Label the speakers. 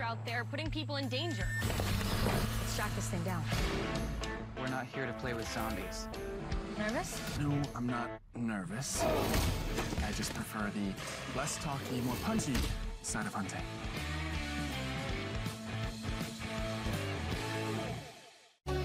Speaker 1: out there putting people in danger. Let's track this thing down.
Speaker 2: We're not here to play with zombies.
Speaker 1: Nervous?
Speaker 3: No, I'm not nervous. I just prefer the less talky, more punchy side of hunting.